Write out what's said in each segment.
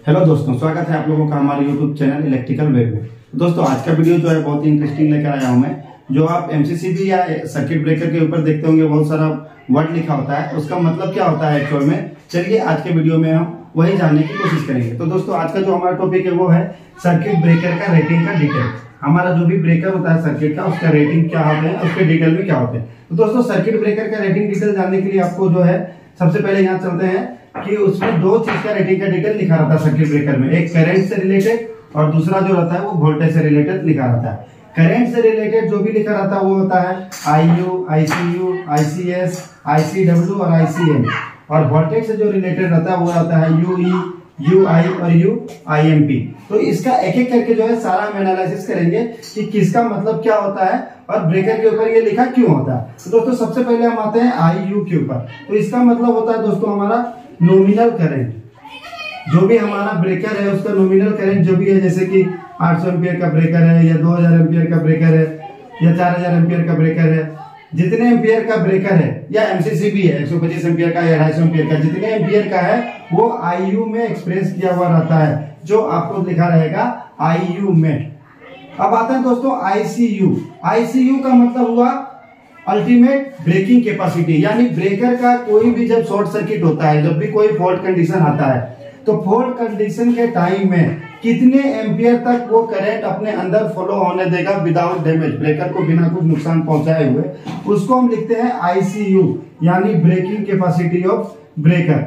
Hello दोस्तों, स्वागत है आप लोगों का हमारे यूट्यूब चैनल इलेक्ट्रिकल वेब में। दोस्तों आज का वीडियो जो है बहुत ही इंटरेस्टिंग लेकर आया हूं मैं। जो आप एमसीसीबी या सर्किट ब्रेकर के ऊपर देखते होंगे बहुत सारा वर्ड लिखा होता है, उसका मतलब क्या होता है एक्चुअल में, चलिए आज के वीडियो में हम वही जानने की कोशिश करेंगे। तो दोस्तों आज का जो हमारा टॉपिक है वो है सर्किट ब्रेकर का रेटिंग का डिटेल। हमारा जो भी ब्रेकर होता है सर्किट का, उसका रेटिंग क्या होते हैं, उसके डिटेल में क्या होते हैं। तो दोस्तों सर्किट ब्रेकर का रेटिंग डिटेल जानने के लिए आपको जो है सबसे पहले यहाँ चलते हैं कि उसमें दो चीज का रेटिंग का डिटेल लिखा रहता है सर्किट ब्रेकर में, एक करंट से रिलेटेड और दूसरा जो रहता है वो वोल्टेज से रिलेटेड लिखा रहता है। करंट से रिलेटेड जो भी लिखा रहता है वो होता है IU, ICU, ICS, ICW और ICM, और वोल्टेज से जो रिलेटेड रहता है वो रहता है UE, UI और UIMP। तो इसका एक एक करके जो है सारा हम एनालिसिस करेंगे कि किसका मतलब क्या होता है और ब्रेकर के ऊपर ये लिखा क्यों होता है। तो दोस्तों सबसे पहले हम आते हैं IU के ऊपर। तो इसका मतलब होता है दोस्तों हमारा नॉमिनल करंट। जो भी हमारा ब्रेकर है उसका नॉमिनल करंट जो भी है, जैसे कि 800 एम्पियर का ब्रेकर है या 2000 एम्पियर का ब्रेकर है या 4000 एम्पियर का ब्रेकर है, जितने एम्पियर का ब्रेकर है, या एमसीसीबी है 125 एम्पियर का या 250 एम्पियर का, जितने एम्पियर का है वो IU में एक्सप्रेस किया हुआ रहता है, जो आपको लिखा रहेगा IU में। अब आता है दोस्तों ICU। ICU का मतलब हुआ अल्टीमेट ब्रेकिंग कैपेसिटी, यानी ब्रेकर का कोई भी जब शॉर्ट सर्किट होता है, जब भी कोई फॉल्ट कंडीशन आता है, तो फॉल्ट कंडीशन के टाइम में कितने एम्पियर तक वो करंट अपने अंदर फ्लो होने देगा विदाउट डैमेज, ब्रेकर को बिना कुछ नुकसान पहुंचाए हुए, उसको हम लिखते हैं ICU, यानी ब्रेकिंग कैपेसिटी ऑफ ब्रेकर।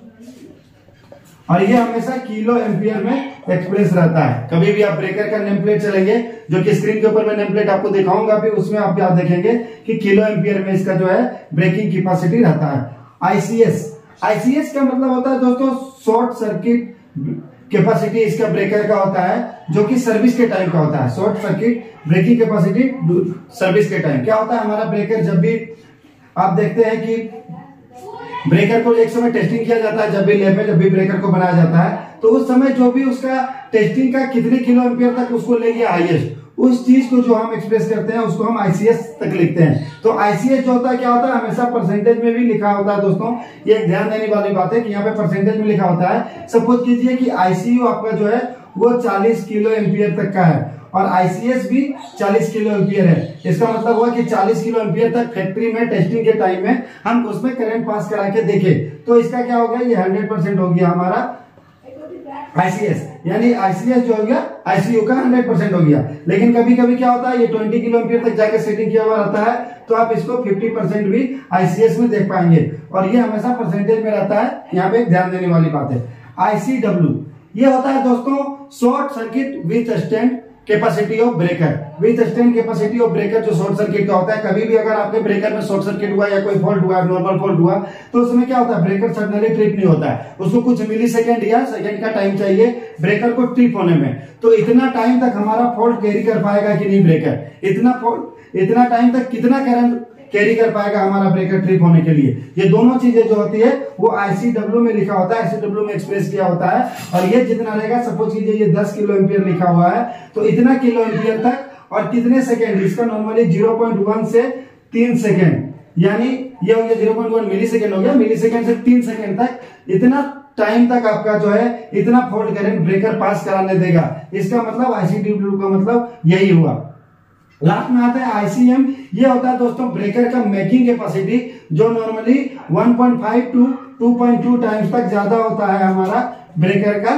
और ये हमेशा किलो एम्पियर में एक्सप्रेस रहता है। कभी भी आप ब्रेकर का नेम प्लेट चलेंगे, जो कि स्क्रीन के ऊपर मैं नेम प्लेट आपको दिखाऊंगा, फिर उसमें आप क्या देखेंगे कि किलो एम्पियर में इसका जो है ब्रेकिंग कैपेसिटी रहता है। ICS का मतलब होता है दोस्तों शॉर्ट सर्किट कैपेसिटी, इसका ब्रेकर का होता है, जो कि सर्विस के टाइम का होता है। Short circuit breaking capacity service के टाइम क्या होता है, हमारा ब्रेकर जब भी आप देखते हैं कि ब्रेकर को एक समय टेस्टिंग किया जाता है, जब भी लैब में जब भी ब्रेकर को बनाया जाता है, तो उस समय जो भी उसका टेस्टिंग का कितने किलो एम्पियर तक उसको ले गया हाईएस्ट, उस चीज को जो हम एक्सप्रेस करते हैं उसको हम ICS तक लिखते हैं। तो ICS जो होता है क्या होता है, हमेशा परसेंटेज में भी लिखा होता है दोस्तों। ये एक ध्यान देने वाली बात है कि यहाँ पे परसेंटेज में लिखा होता है। सपोज कीजिए कि ICU आपका जो है वो 40 किलो एम्पियर तक का है और ICS भी 40 किलो एम्पियर है। इसका मतलब हुआ कि 40 किलो एम्पियर तक फैक्ट्री में टेस्टिंग के टाइम में हम उसमें करंट पास करा के देखें, तो इसका क्या हो गया, ये 100% हो गया हमारा ICS, यानी ICS जो हो गया ICU का 100% हो गया। लेकिन कभी कभी क्या होता है, ये 20 किलो एम्पियर तक जाके सेटिंग किया हुआ रहता है, तो आप इसको 50% भी ICS में देख पाएंगे, और ये हमेशा परसेंटेज में रहता है। यहाँ पे ध्यान देने वाली बात है। ICW ये होता है दोस्तों short circuit withstand capacity of breaker. Withstand capacity of breaker जो शॉर्ट सर्किट का होता है, कभी भी अगर आपके ब्रेकर में शॉर्ट सर्किट हुआ या कोई फॉल्ट हुआ, नॉर्मल फॉल्ट हुआ, तो उसमें क्या होता है, ब्रेकर सडनली ट्रिप नहीं होता है, उसको कुछ मिली सेकेंड या सेकेंड का टाइम चाहिए ब्रेकर को ट्रिप होने में। तो इतना टाइम तक हमारा फॉल्ट कैरी कर पाएगा कि नहीं ब्रेकर, इतना टाइम तक कितना करंट कैरी कर पाएगा हमारा ब्रेकर ट्रिप होने के लिए। ये दोनों चीजें जो होती है वो ICW में लिखा होता है, ICW में एक्सप्रेस किया होता है। और ये जितना रहेगा, सपोज कीजिए ये 10 किलो एम्पियर लिखा हुआ है, तो इतना किलो एम्पियर तक और कितने सेकेंड, इसका नॉर्मली 0.1 से 3 सेकेंड, यानी ये हो गया 0.1 मिली सेकेंड हो गया, मिली सेकेंड से 3 सेकेंड तक, इतना टाइम तक आपका जो है इतना फॉल्ट करंट ब्रेकर पास कराने देगा। इसका मतलब ICW का मतलब यही हुआ। लास्ट में आता है ICM। ये होता है दोस्तों ब्रेकर का मेकिंग कैपेसिटी, जो नॉर्मली 1.5 टू 2.2 टाइम्स तक ज्यादा होता है हमारा ब्रेकर का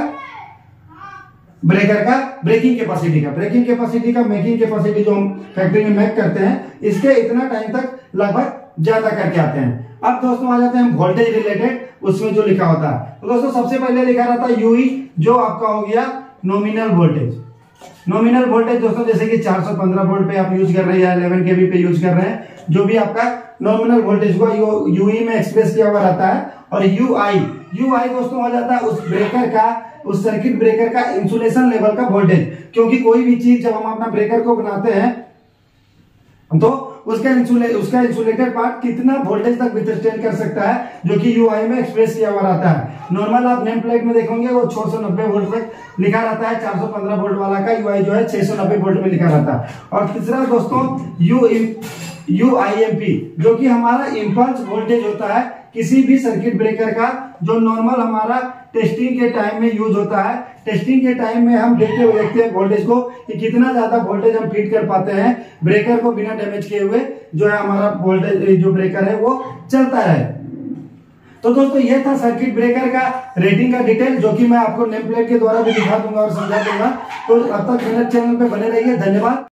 ब्रेकिंग कैपेसिटी का। ब्रेकिंग कैपेसिटी का मेकिंग कैपेसिटी जो हम फैक्ट्री में मेक करते हैं, इसके इतना टाइम तक लगभग ज्यादा करके आते हैं। अब दोस्तों आ जाते हैं वोल्टेज रिलेटेड, उसमें जो लिखा होता है। तो दोस्तों सबसे पहले लिखा रहता है UE, जो आपका हो गया नॉमिनल वोल्टेज। नॉमिनल वोल्टेज दोस्तों जैसे कि 415 वोल्ट पे आप यूज कर रहे हैं या 11 kV पे यूज कर रहे हैं, जो भी आपका नॉमिनल वोल्टेज हुआ UE में एक्सप्रेस किया हुआ रहता है। और UI दोस्तों हो जाता है उस ब्रेकर का, उस सर्किट ब्रेकर का इंसुलेशन लेवल का वोल्टेज। क्योंकि कोई भी चीज जब हम अपना ब्रेकर को बनाते हैं तो उसका इंसुलेटेड पार्ट कितना वोल्टेज तक विथस्टैंड कर सकता है, जो कि UI में एक्सप्रेस किया हुआ रहता है। नॉर्मल आप नेम प्लेट में देखेंगे वो 690 वोल्ट तक लिखा रहता है, 415 वोल्ट वाला का UI जो है 690 वोल्ट में लिखा रहता है। और तीसरा दोस्तों UIMP, जो कि हमारा इंपल्स वोल्टेज होता है किसी भी सर्किट ब्रेकर का जो नॉर्मल हमारा टेस्टिंग के टाइम में यूज होता है। टेस्टिंग के टाइम में हम देखते हैं वोल्टेज को कि कितना ज्यादा वोल्टेज हम फीड कर पाते हैं ब्रेकर को बिना डैमेज किए हुए, जो है हमारा वोल्टेज जो ब्रेकर है वो चलता है। तो दोस्तों ये था सर्किट ब्रेकर का रेटिंग का डिटेल, जो कि मैं आपको नेम प्लेट के द्वारा भी दिखा दूंगा और समझा दूंगा। तो अब तक मेरे चैनल पे बने रहिए। धन्यवाद।